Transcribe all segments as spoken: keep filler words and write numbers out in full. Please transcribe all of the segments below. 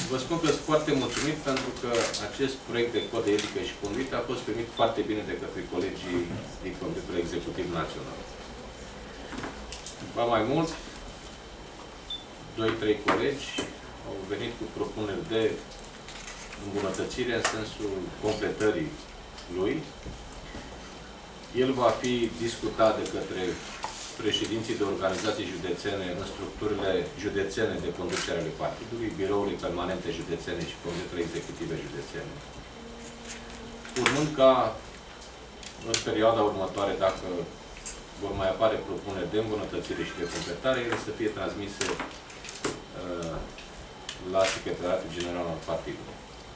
Vă spun că sunt foarte mulțumit pentru că acest proiect de cod de etică și conduită a fost primit foarte bine de către colegii din Comitetul Executiv Național. Ba mai mult, doi trei colegi au venit cu propuneri de îmbunătățire în sensul completării lui. El va fi discutat de către președinții de organizații județene în structurile județene de conducere ale partidului, birourile permanente județene și comitetele executive județene. Urmând ca în perioada următoare, dacă vor mai apare propuneri de îmbunătățire și de completare, ele să fie transmise uh, la Secretariatul General al Partidului.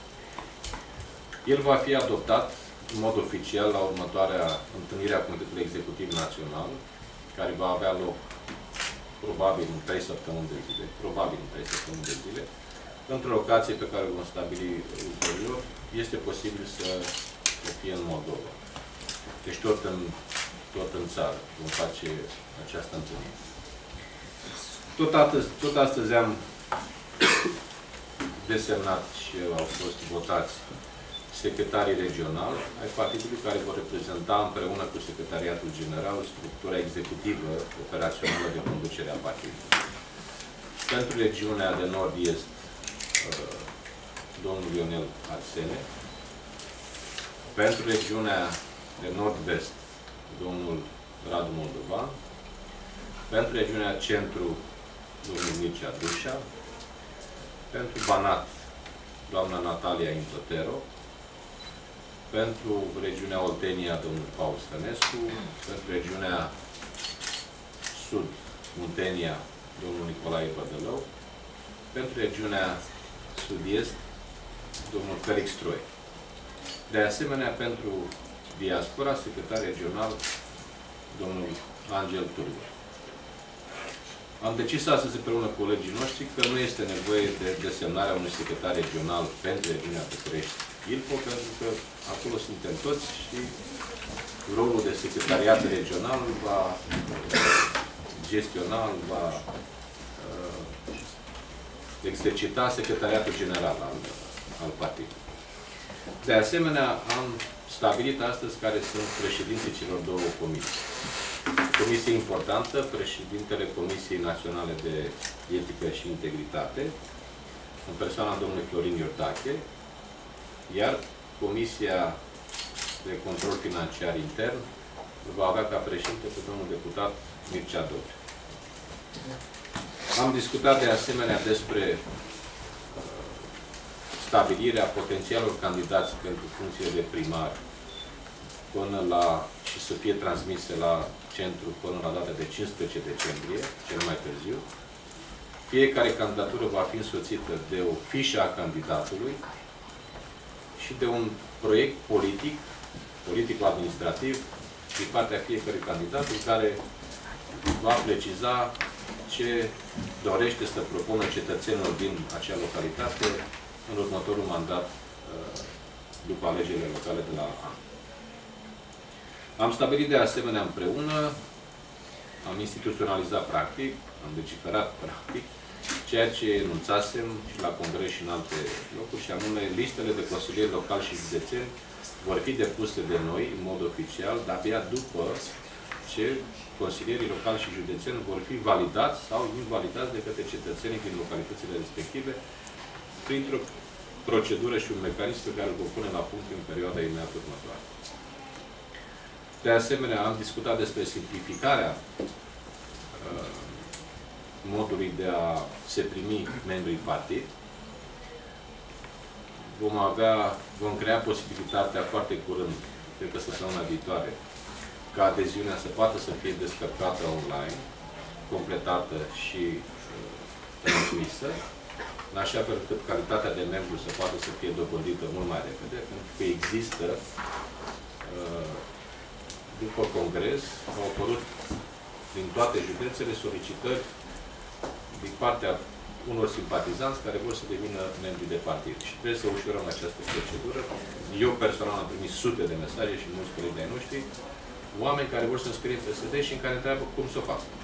El va fi adoptat în mod oficial la următoarea întâlnire a Comitetului Executiv Național, care va avea loc probabil în trei săptămâni de zile, probabil în trei săptămâni de zile, într-o locație pe care o vom stabili ulterior, este posibil să, să fie în Moldova. Deci tot în, tot în țară vom face această întâlnire. Tot astăzi, tot astăzi am desemnat și au fost votați secretarii regionali ai partidului, care vor reprezenta împreună cu Secretariatul General structura executivă operațională de conducere a partidului. Pentru regiunea de nord-est, domnul Ionel Arsene. Pentru regiunea de nord-vest, domnul Radu Moldovan. Pentru regiunea centru, domnul Mircea Dușa. Pentru Banat, doamna Natalia Intotero. Pentru regiunea Oltenia, domnul Paul Stănescu. Pentru regiunea sud, Muntenia, domnul Nicolae Bădălău. Pentru regiunea sud-est, domnul Felix Troi. De asemenea, pentru diaspora, secretar regional, domnul Angel Turbu. Am decis astăzi împreună cu colegii noștri că nu este nevoie de desemnarea unui secretar regional pentru regiunea București-Ilfov, pentru că acolo suntem toți și rolul de secretariat regional va gestiona, va uh, exercita secretariatul general al, al partidului. De asemenea, am stabilit astăzi care sunt președinții celor două comisii. Comisie importantă, președintele Comisiei Naționale de Etică și Integritate, în persoana domnului Florin Iordache, iar Comisia de Control Financiar Intern va avea ca președinte pe domnul deputat Mircea Dobră. Am discutat de asemenea despre stabilirea potențialului candidați pentru funcție de primar până la, și să fie transmise la centru până la data de cincisprezece decembrie, cel mai târziu. Fiecare candidatură va fi însoțită de o fișă a candidatului și de un proiect politic, politic-administrativ, din partea fiecărui candidat, în care va preciza ce dorește să propună cetățenilor din acea localitate în următorul mandat după alegerile locale de la an. Am stabilit de asemenea împreună, am instituționalizat practic, am legiferat practic, ceea ce enunțasem și la congres și în alte locuri, și anume listele de consilieri locali și județeni vor fi depuse de noi în mod oficial, dar abia după ce consilierii locali și județeni vor fi validați sau invalidați de către cetățenii din localitățile respective printr-o procedură și un mecanism pe care îl vom pune la punct în perioada imediat următoare. De asemenea, am discutat despre simplificarea uh, modului de a se primi membrii partid. Vom avea, vom crea posibilitatea foarte curând, cred că săptămâna viitoare, ca adeziunea să poată să fie descărcată online, completată și uh, transmisă, în așa fel cât calitatea de membru să poată să fie dobândită mult mai repede, pentru că există uh, după congres, au apărut din toate județele solicitări din partea unor simpatizanți care vor să devină membri de partid. Și trebuie să ușurăm această procedură. Eu personal am primit sute de mesaje și mulți colegi ai noștri, oameni care vor să înscrie în P S D și în care întreabă cum să o fac.